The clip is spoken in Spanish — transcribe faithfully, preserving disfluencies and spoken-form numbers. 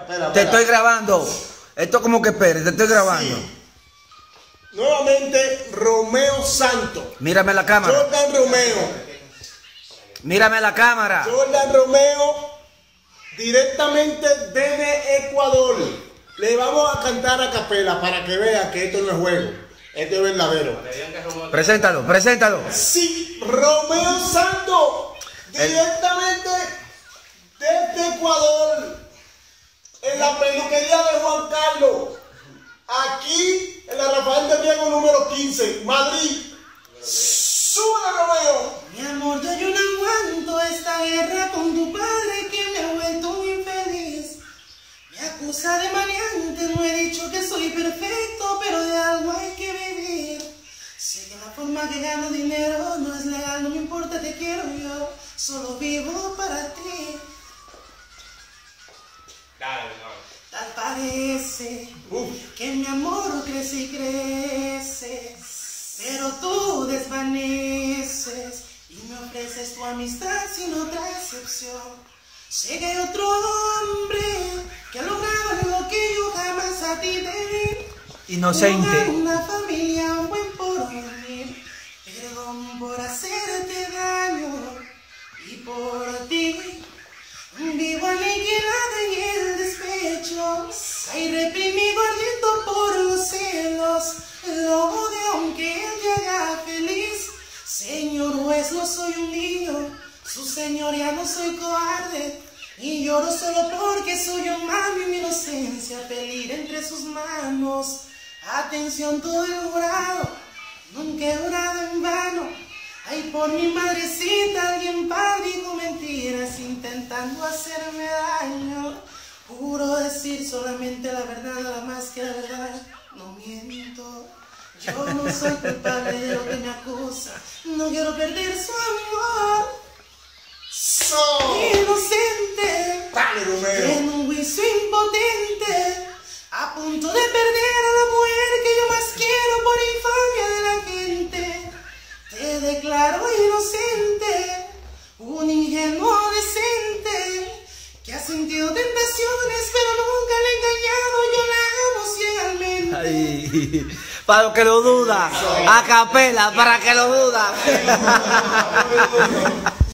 espera. Te estoy grabando. Esto como que espere, te estoy grabando. Sí. Nuevamente, Romeo Santos. Mírame la cámara. Jordan Romeo. Mírame la cámara. Jordan Romeo, directamente desde Ecuador. Le vamos a cantar a capela para que vean que esto no es juego. Esto es verdadero. Preséntalo, preséntalo. Sí, Romeo Santos, directamente desde Ecuador, en la peluquería de Juan Carlos, aquí en la Rafael de Diego número quince, Madrid. ¡Sube, Romeo! Mi amor, yo, yo no aguanto esta guerra con tu padre que me ha vuelto muy infeliz. Me acusa de maleante, no he dicho que soy perfecto, pero de algo hay que vivir. Sé que la forma que gano dinero no es legal, no me importa, te quiero yo, solo vivo para ti. Dale, dale. Tal parece Uf. que mi amor crece y crece, pero tú desvaneces y me ofreces tu amistad sin otra excepción. Sé que hay otro hombre que ha logrado lo que yo jamás a ti te di. Inocente. Una familia, un buen porvenir. Perdón por hacerte daño y por ti vivo aniquilada en el despecho. Hay reprimido ardiendo por los celos. Lo odio aunque él te haga feliz. Señor juez, no soy un niño. Su señoría no soy cobarde. Y lloro solo porque soy humano y mi inocencia peligro entre sus manos. Atención todo el jurado, nunca he jurado en vano. Ay, por mi madrecita, alguien padre dijo mentiras intentando hacerme daño. Juro decir solamente la verdad, nada más que la verdad, no miento. Yo no soy culpable de lo que me acusa, no quiero perder su amor. So. Inocente, Dale, Romeo. en un juicio impotente, a punto de perder a la mujer que yo más quiero por infamia de la gente. Te declaro inocente, un ingenuo decente, que ha sentido tentaciones pero nunca le he engañado, yo la amo ciegamente. Ay, para los que lo dudan. A capela, para que lo dudan.